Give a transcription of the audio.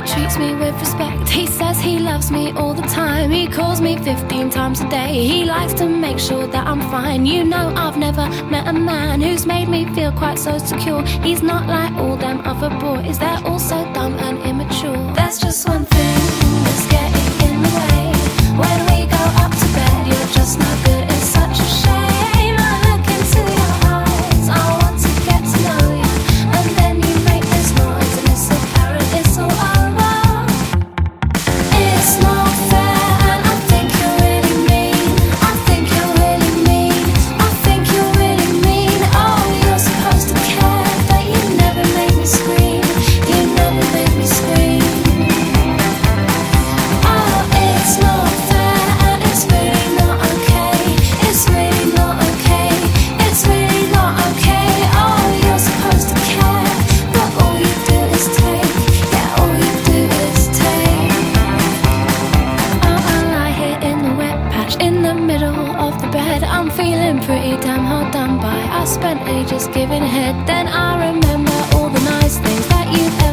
He treats me with respect. He says he loves me all the time. He calls me 15 times a day. He likes to make sure that I'm fine. You know, I've never met a man who's made me feel quite so secure. He's not like all them other boys, they're all so dumb and immature. There's just one thing that's getting in the way. When we go up to bed, you're just no good. It's such a shame. I look into your eyes, I want to get to know you, and then you make this noise and it's apparent it's all over. It's not fair and I think you're really mean. I think you're really mean. I think you're really mean. Oh, you're supposed to care, but you never make me scream. You never make me scream. Oh, it's not fair and it's really not okay. It's really not okay. It's really not okay. Oh, you're supposed to care, but all you do is take. Yeah, all you do is take. Oh, I lie here in the wet patch in the middle of the bed. I'm feeling pretty damn hard done by. I spent ages giving head, then I remember all the nice things that you've ever